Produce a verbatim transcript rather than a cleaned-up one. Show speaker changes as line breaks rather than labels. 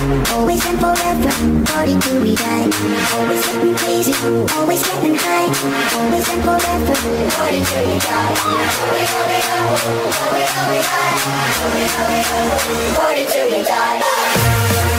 always and forever, party till we die. Always getting crazy, always getting high. Always and forever, party till you die. Party till you die.